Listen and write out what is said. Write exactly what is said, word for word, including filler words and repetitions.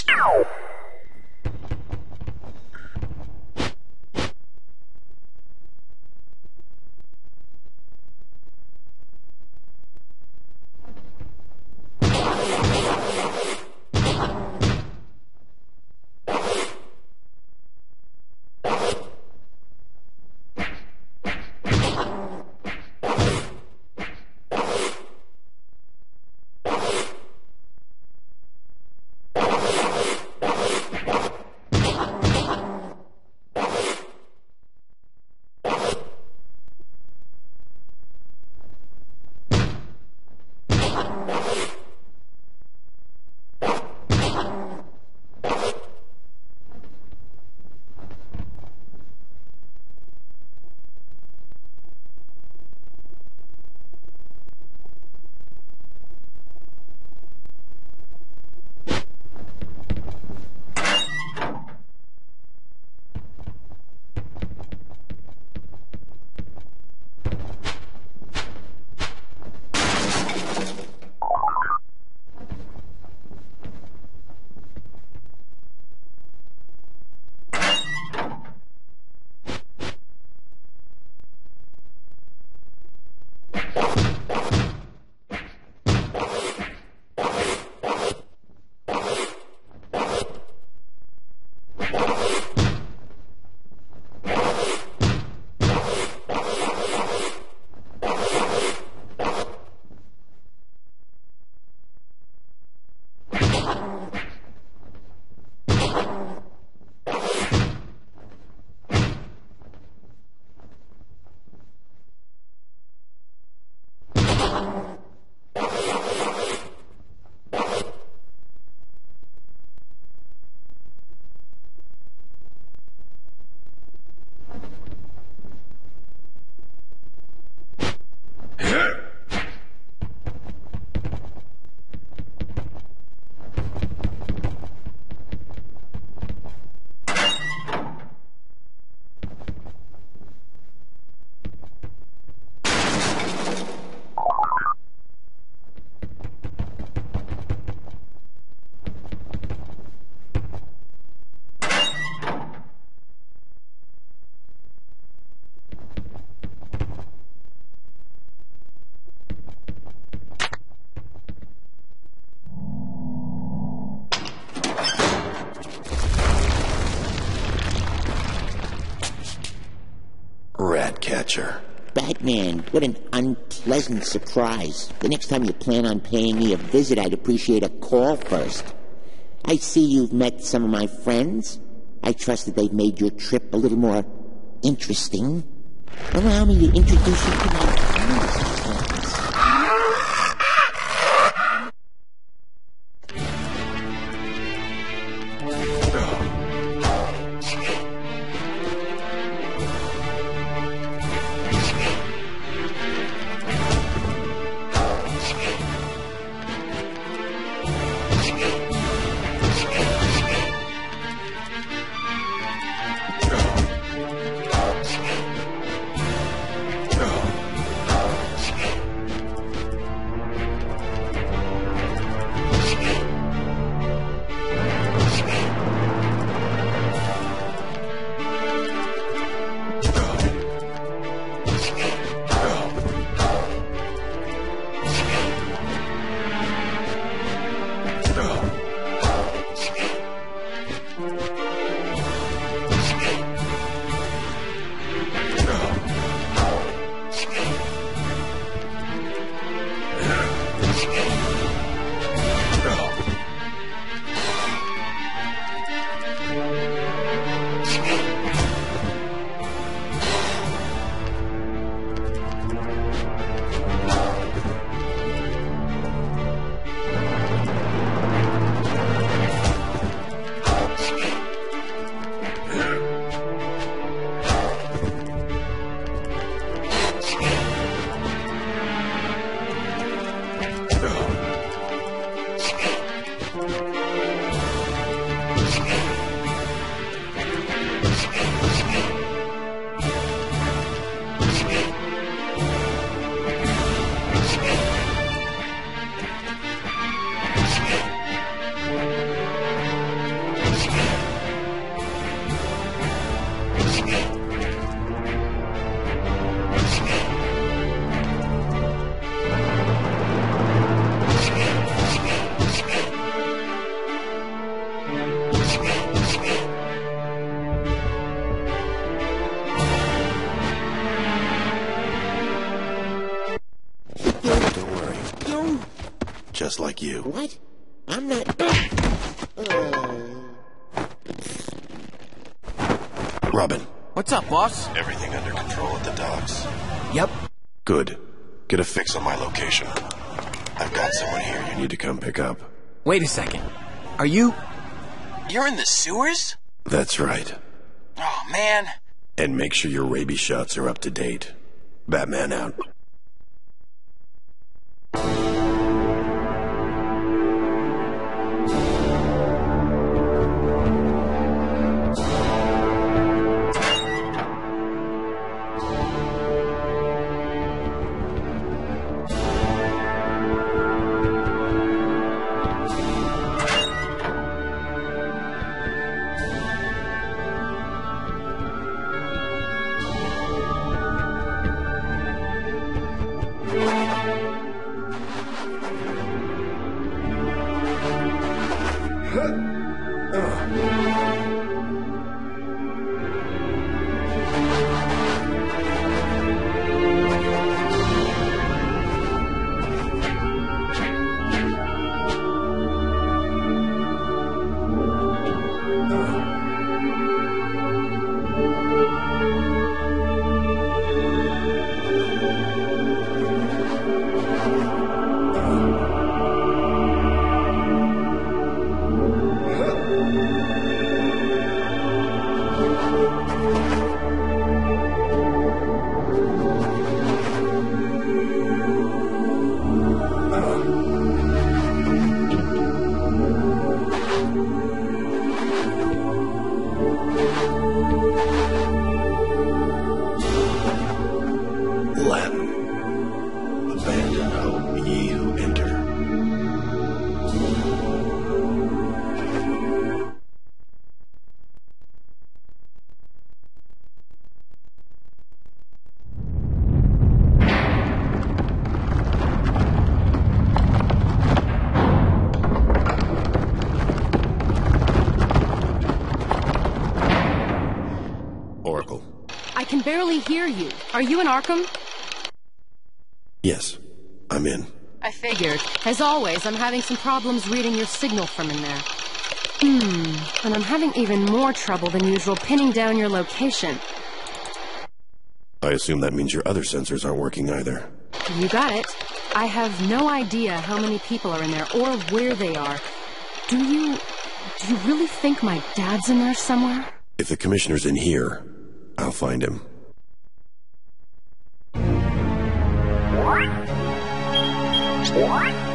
Ratcatcher. Batman, what an unpleasant surprise. The next time you plan on paying me a visit, I'd appreciate a call first. I see you've met some of my friends. I trust that they've made your trip a little more interesting. Allow me to introduce you to my friends. Just like you. What? I'm not... Robin. What's up, boss? Everything under control at the docks. Yep. Good. Get a fix on my location. I've got someone here you need to come pick up. Wait a second. Are you... You're in the sewers? That's right. Oh, man. And make sure your rabies shots are up to date. Batman out. I can barely hear you. Are you in Arkham? Yes, I'm in. I figured. As always, I'm having some problems reading your signal from in there. Hmm, and I'm having even more trouble than usual pinning down your location. I assume that means your other sensors aren't working either. You got it. I have no idea how many people are in there or where they are. Do you... do you really think my dad's in there somewhere? If the commissioner's in here, I'll find him. What? What?